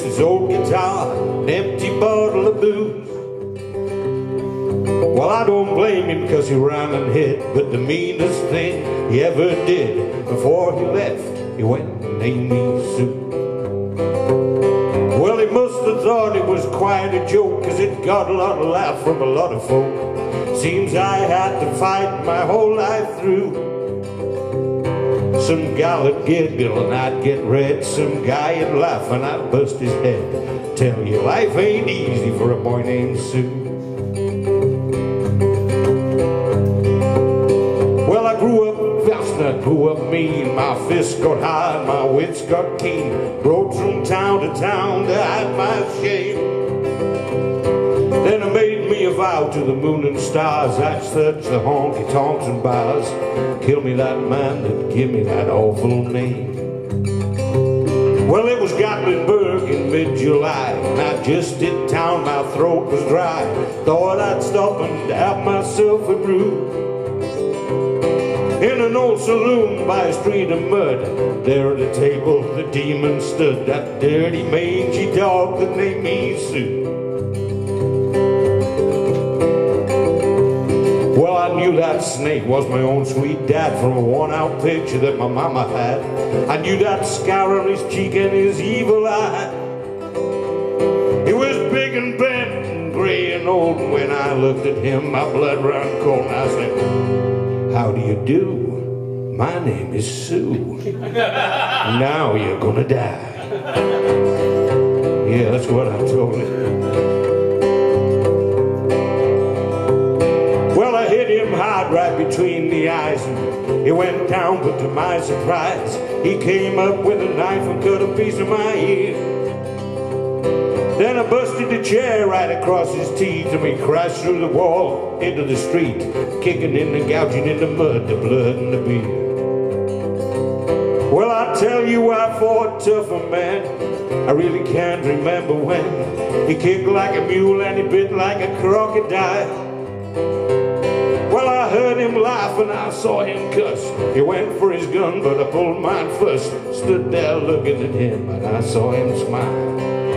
his old guitar, an empty bottle of booze. Well, I don't blame him because he ran and hid, but the meanest thing he ever did before he left, he went and named me Sue. Well, he must have thought it was quite a joke, cause it got a lot of laugh from a lot of folk. Seems I had to fight my whole life through. Some gal would giggle and I'd get red, some guy would laugh and I'd bust his head. Tell you, life ain't easy for a boy named Sue. Well, I grew up fast and I grew up mean. My fists got high and my wits got keen. Rode from town to town to hide my shame. Then I made me a vow to the moon and stars, I'd search the honky-tonks and bars, kill me that man that give me that awful name. Well, it was Gatlinburg in mid-July, and I just hit town, my throat was dry. Thought I'd stop and have myself a brew. In an old saloon by a street of mud, there at a table the demon stood, that dirty mangy dog that named me Sue. Well, I knew that snake was my own sweet dad from a worn-out picture that my mama had. I knew that scar on his cheek and his evil eye. He was big and bent and gray and old, and when I looked at him, my blood ran cold, and I said, "How do you do? My name is Sue. Now you're gonna die." Yeah, that's what I told him. Hard right between the eyes, and he went down, but to my surprise he came up with a knife and cut a piece of my ear. Then I busted the chair right across his teeth, and we crashed through the wall into the street, kicking in and gouging in the mud, the blood and the beer. Well, I tell you, I fought tougher, man. I really can't remember when. He kicked like a mule and he bit like a crocodile. Well, I heard him laugh and I saw him cuss. He went for his gun, but I pulled mine first. Stood there looking at him and I saw him smile.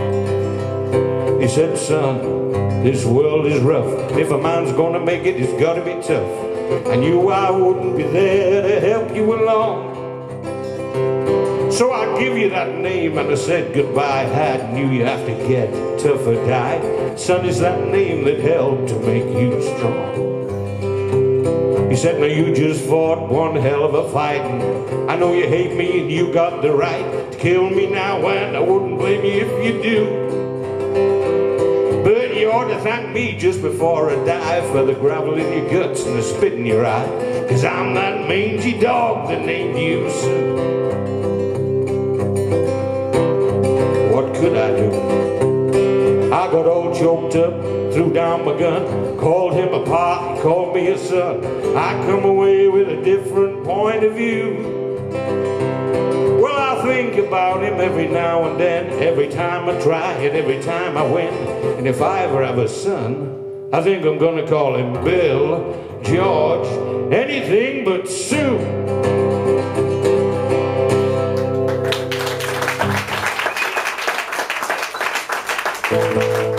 He said, "Son, this world is rough. If a man's gonna make it, it's gotta be tough. I knew I wouldn't be there to help you along. So I give you that name," and I said goodbye. I knew you have to get tough or die. Son is that name that helped to make you strong. He said, "Now you just fought one hell of a fight, and I know you hate me and you got the right to kill me now, and I wouldn't blame you if you do. But you ought to thank me just before I die for the gravel in your guts and the spit in your eye, cause I'm that mangy dog that named you Sue." What could I do? I got all choked up, threw down my gun, called him a pa, he called me a son. I come away with a different point of view. Well, I think about him every now and then, every time I try and every time I win. And if I ever have a son, I think I'm gonna call him Bill, George, anything but Sue.